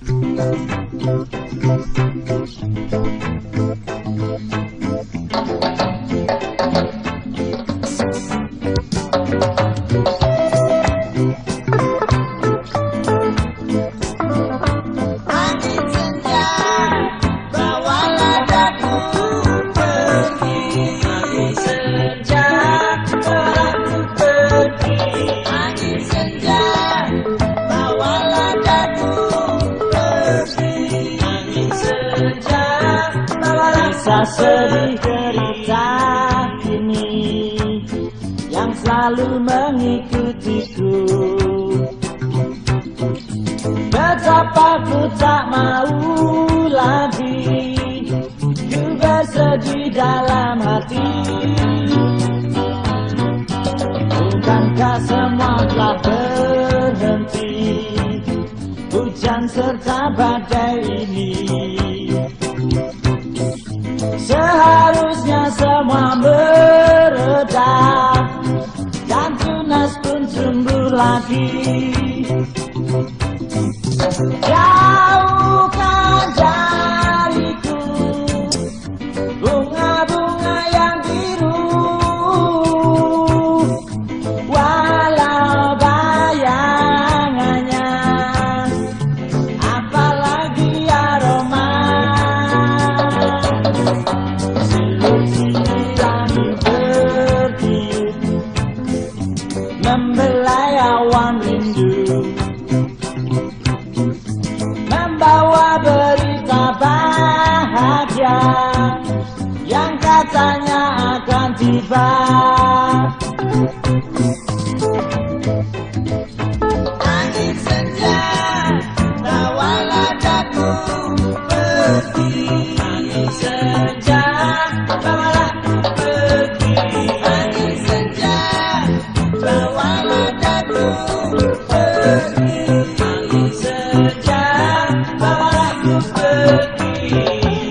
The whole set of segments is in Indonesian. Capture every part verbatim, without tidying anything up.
Kisah sedih derita ini yang selalu mengikutiku. Betapa ku tak mau lagi ku bersedih dalam hati. Bukankah semua telah berhenti, hujan serta badai ini? Seharusnya semua mereda dan tunas pun tumbuh lagi. Jauhkan dariku bunga-bunga yang biru, walau bayangannya apalagi aroma. Membelai awan rindu, membawa berita bahagia yang katanya akan tiba. Angin senja bawalah daku pergi. Angin senja bawalah pergi. Angin senja bawalah daku pergi. Angin senja bawalah ku pergi.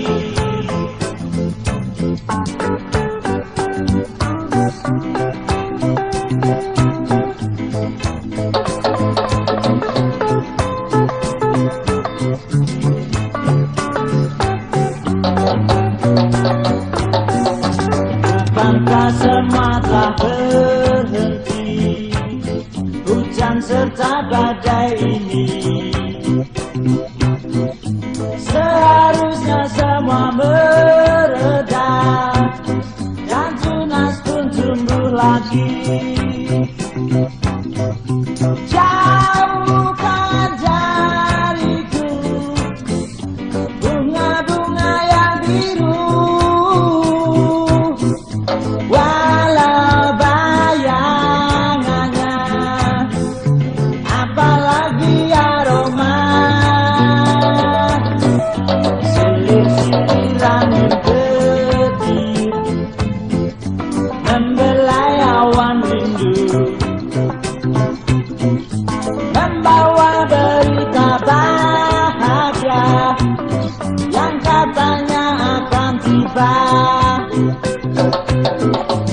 Bukankah semua telah berhenti, hujan serta badai ini? Seharusnya semua mereda dan tunas pun tumbuh lagi. Jauhkan dariku bunga-bunga yang biru, walau bayangannya apalagi aroma. Silir-silir angin petir membelai awan rindu, membawa berita bahagia yang katanya akan tiba.